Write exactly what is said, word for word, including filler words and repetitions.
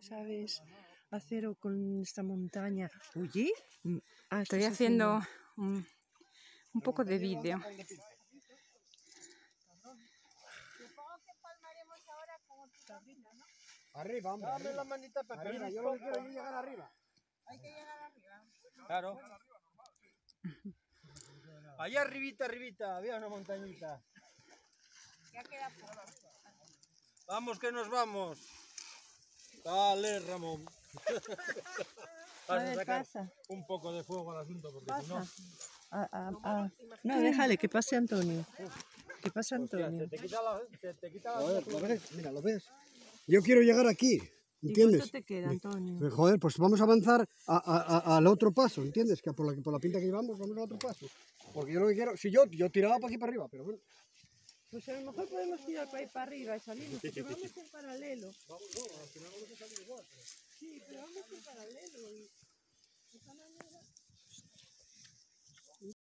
sabes hacer con esta montaña. Oye, ah, estoy haciendo un, un poco de vídeo. Arriba, hombre. Dame la manita para arriba. Yo lo que quiero es llegar arriba. Hay que llegar arriba. Claro. Allá arribita, arribita, había una montañita. Ya queda poco. Vamos que nos vamos. Dale, Ramón. Vas a sacar un poco de fuego al asunto, porque si no... Ah, ah, ah. No, déjale, que pase Antonio. Que pase Antonio. Hostia, te, te quita la... Te, te quita la... Joder, ¿lo ves? Mira, ¿lo ves? Yo quiero llegar aquí, ¿entiendes? ¿Y cuánto te queda, Antonio? Pues, joder, pues vamos a avanzar a, a, a, al otro paso, ¿entiendes? Que por la, por la pinta que llevamos, vamos al otro paso. Porque yo lo que quiero... Si yo, yo tiraba para aquí para arriba, pero bueno... Pues a lo mejor podemos tirar para ahí para arriba y salimos, porque vamos en paralelo. Vamos, no, al final vamos a salir igual. Pero... Sí, pero vamos en paralelo y...